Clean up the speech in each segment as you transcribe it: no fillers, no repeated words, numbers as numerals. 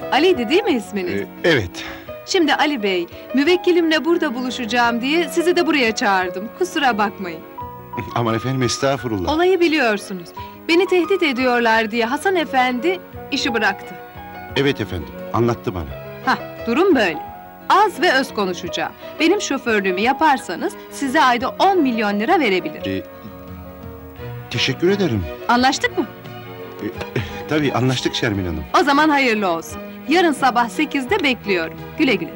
Ali'ydi değil mi isminiz? Evet. Şimdi Ali Bey, müvekkilimle burada buluşacağım diye sizi de buraya çağırdım. Kusura bakmayın. Aman efendim, estağfurullah. Olayı biliyorsunuz. Beni tehdit ediyorlar diye Hasan Efendi işi bıraktı. Evet efendim, anlattı bana. Hah, durum böyle. Az ve öz konuşacağım. Benim şoförlüğümü yaparsanız size ayda 10 milyon lira verebilirim. Teşekkür ederim. Anlaştık mı? Tabii anlaştık Şermin Hanım. O zaman hayırlı olsun. Yarın sabah 8'de bekliyorum. Güle güle.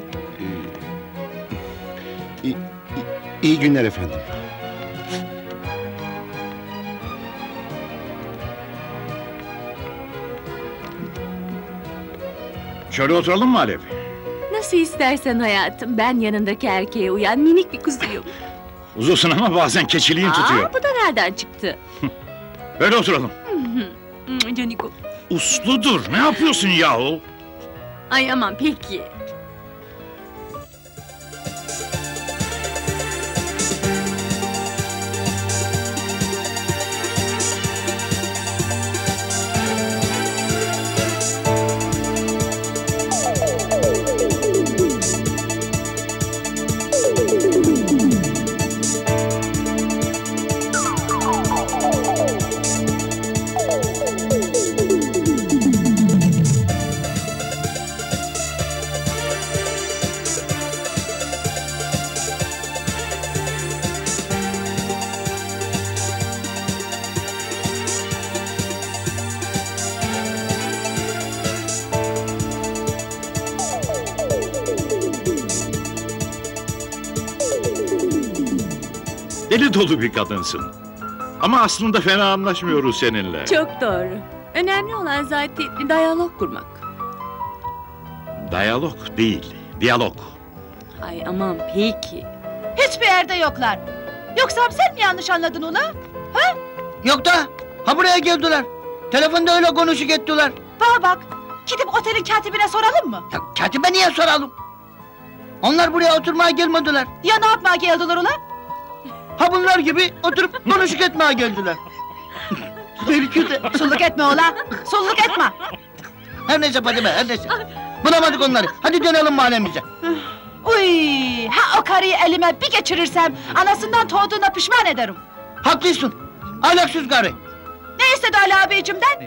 İyi günler efendim. Şöyle oturalım mı Alev? Nasıl istersen hayatım, ben yanındaki erkeğe uyan minik bir kuzuyum. Uzunsun ama bazen keçiliğin tutuyor. Bu da nereden çıktı? Böyle oturalım. Canikom. Usludur, ne yapıyorsun yahu? Ay aman peki. Deli dolu bir kadınsın. Ama aslında fena anlaşmıyoruz seninle. Çok doğru. Önemli olan zaten diyalog kurmak. Diyalog değil, diyalog. Ay aman peki. Hiçbir yerde yoklar. Yoksa sen mi yanlış anladın onu? Yok da, ha buraya geldiler. Telefonda öyle konuşuk ettiler. Bana bak, gidip otelin katibine soralım mı? Ya katibe niye soralım? Onlar buraya oturmaya gelmediler. Ya ne yapmaya geldiler ulan? Ha bunlar gibi oturup konuşuk etmeye geldiler. Belki de. Sulluk etme ulan, sulluk etme. Her neyse Fadime, her neyse. Bulamadık onları. Hadi dönelim mahallemize. Uy, ha o karıyı elime bir geçirirsem anasından doğduğuna pişman ederim. Haklısın. Ahlaksız karı. Ne istedi Ali abicimden?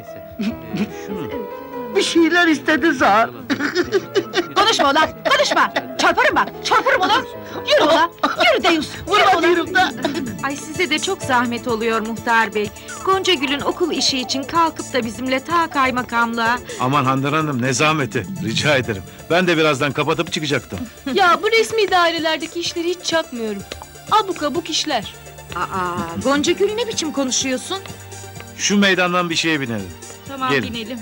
Bir şeyler istedi zar. Konuşma ulan, konuşma. Çarparım bak, çarparım ulan. Yürü ulan, yürü Deyus. Vurma diyorum da. Ay size de çok zahmet oluyor muhtar bey. Gonca Gül'ün okul işi için kalkıp da bizimle ta kaymakamlığa. Aman Handan Hanım, ne zahmeti, rica ederim. Ben de birazdan kapatıp çıkacaktım. Ya bu resmi dairelerdeki işleri hiç çakmıyorum. Abuk abuk işler. Aa, Gonca Gül ne biçim konuşuyorsun? Şu meydandan bir şeye binelim. Tamam Gelin. binelim.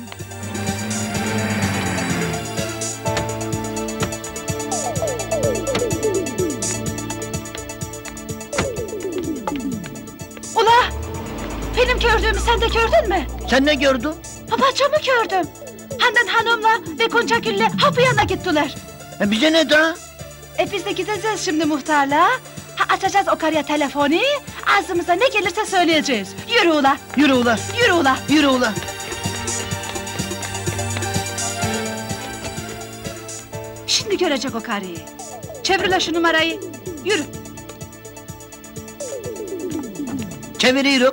Ula, benim gördüğümü sen de gördün mü? Sen ne gördün? Bacamı gördüm. Handan Hanım'la ve Gonca Gül'le hapı yanına gittiler. Bize ne daha? Biz de gideceğiz şimdi muhtarla. Ha, açacağız o karıya telefonu. Ağzımıza ne gelirse söyleyeceğiz. Yürü ula, Yürü ula, yürü ula. yürü ula. Şimdi görecek o karıyı. Çevir ula şu numarayı. Yürü. Çeviriyorum.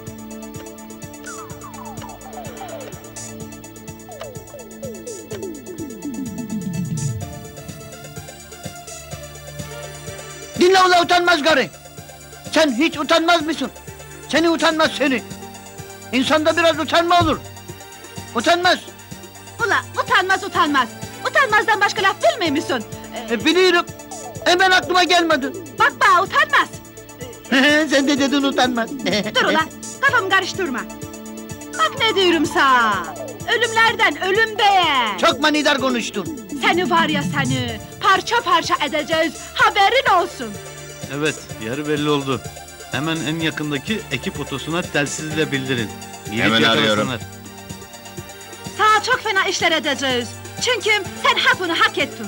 Dinle ula utanmaz karı. Sen hiç utanmaz mısın? Seni utanmaz seni. İnsanda biraz utanma olur. Utanmaz. Ula utanmaz utanmaz. Utanmazdan başka laf bilmiyor musun? Biliyorum. Hemen aklıma gelmedi. Bak bana utanmaz. Sen de dedin utanmaz. Dur ula, kafamı karıştırma. Bak ne diyorum sana. Ölümlerden ölüm be. Çok manidar konuştun. Seni var ya seni. Parça parça edeceğiz. Haberin olsun. Evet, yarı belli oldu. Hemen en yakındaki ekip otosuna telsizle bildirin. Hemen arıyorum. Sana çok fena işler edeceğiz. Çünkü sen hapını hak ettin.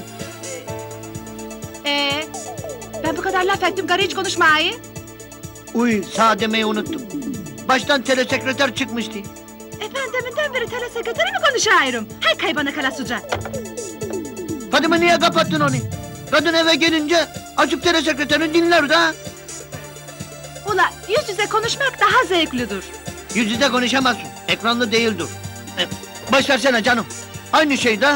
Ben bu kadar laf ettim, karı hiç konuşmayı. Uy, sağ demeyi unuttum. Baştan telesekreter çıkmıştı. Efendiminden beri tele sekreteri mi konuşuyorum? Hay kaybana kalasuca. Fadime niye kapattın onu? Kadın eve gelince açıp tele sekreterini dinler de. Ula yüz yüze konuşmak daha zevklidir. Yüz yüze konuşamazsın. Ekranlı değildir. Baş versene canım. Aynı şey de.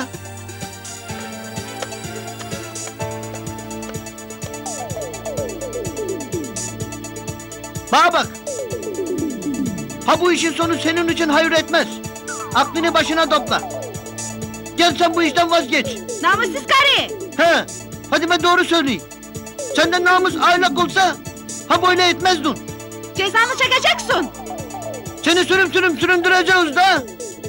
Bana bak. Ha bu işin sonu senin için hayır etmez. Aklını başına topla. Gel sen bu işten vazgeç. Namussuz karı. He. Fadime doğru söyleyeyim. Senden namus ahlak olsa ha böyle etmezdin. Cezanı çekeceksin. Seni süründüreceğiz da.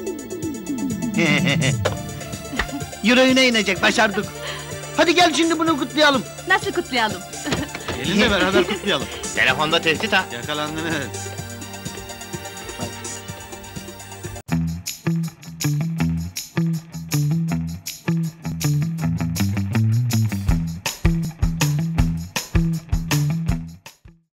Yüreğine inecek, başardık. Hadi gel şimdi bunu kutlayalım. Nasıl kutlayalım? Gelin de beraber kutlayalım. Telefonda tehdit ha. Yakalandınız.